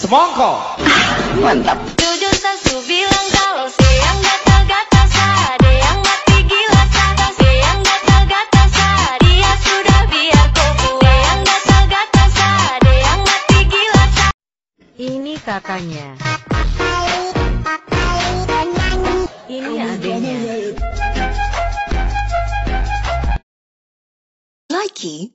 Semongko. Mantap. Jujur sasu bilang kalau siang gatal-gatal ada yang mati gila kata siang gatal-gatal dia sudah biar koko yang gatal-gatal ada yang mati gila. Ini kakaknya. Ini adiknya. Likey.